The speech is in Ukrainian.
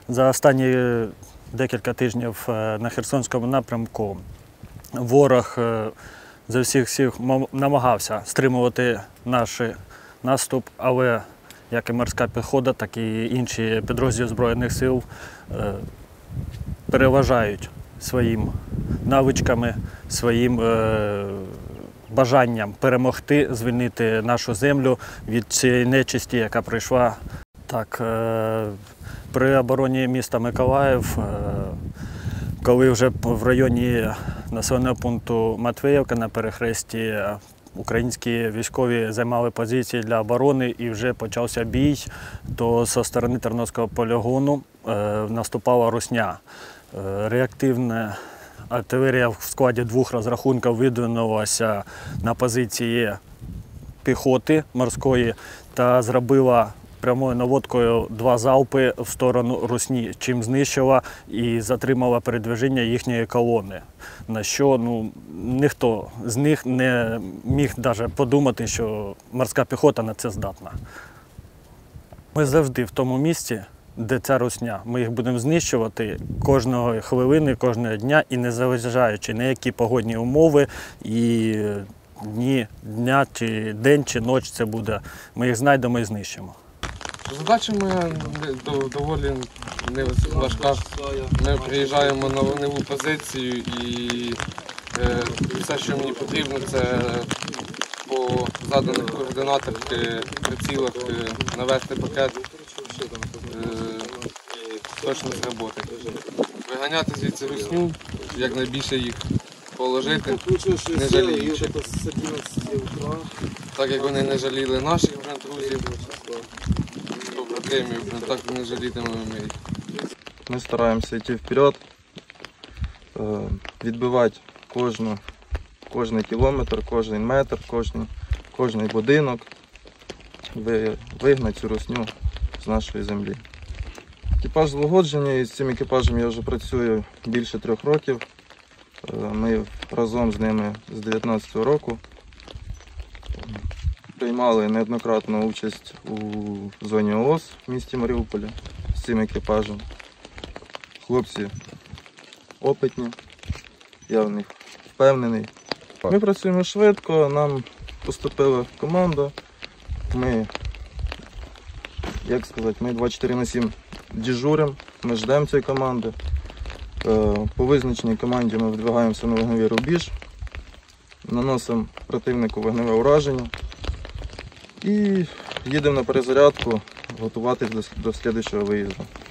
За останні декілька тижнів на Херсонському напрямку ворог з усіх сил намагався стримувати наш наступ, але як і морська піхота, так і інші підрозділи Збройних сил переважають своїм навичками, своїм бажанням перемогти, звільнити нашу землю від цієї нечисті, яка прийшла. Так, при обороні міста Миколаїв, коли вже в районі населеного пункту Матвіївка на перехресті українські військові займали позиції для оборони і вже почався бій, то зі сторони Тернопільського полігону наступала русня. Реактивна артилерія в складі 2 розрахунків видвинулася на позиції піхоти морської та зробила прямою наводкою 2 залпи в сторону русні, чим знищила і затримала передвиження їхньої колони. На що ніхто з них не міг навіть подумати, що морська піхота на це здатна. Ми завжди в тому місці, де ця русня. Ми їх будемо знищувати кожної хвилини, кожного дня і не зважаючи на які погодні умови і дня, чи день, чи ніч це буде. Ми їх знайдемо і знищимо. Задача моя доволі важка. Ми приїжджаємо на вогневу позицію і все, що мені потрібно, це по заданих координатах, прицілах навести пакет і точно зробити. Виганяти звідси русню, якнайбільше їх положити, не жаліючи. Так як вони не жаліли наших друзів, так не жалітимемо ми їх. Ми стараємося йти вперед, відбивати кожний кілометр, кожен метр, кожний будинок, вигнати цю русню з нашої землі. Екіпаж злагодження, і з цим екіпажем я вже працюю більше 3 років. Ми разом з ними з 2019 року приймали неоднократно участь у зоні ООС в місті Маріуполі з цим екіпажем. Хлопці опитні, я в них впевнений. Ми працюємо швидко, нам поступила команда. Ми 24/7 дежуримо, ми ждемо цієї команди. По визначеній команді ми видвигаємося на вогневий рубіж, наносимо противнику вогневе ураження і їдемо на перезарядку готуватись до наступного виїзду.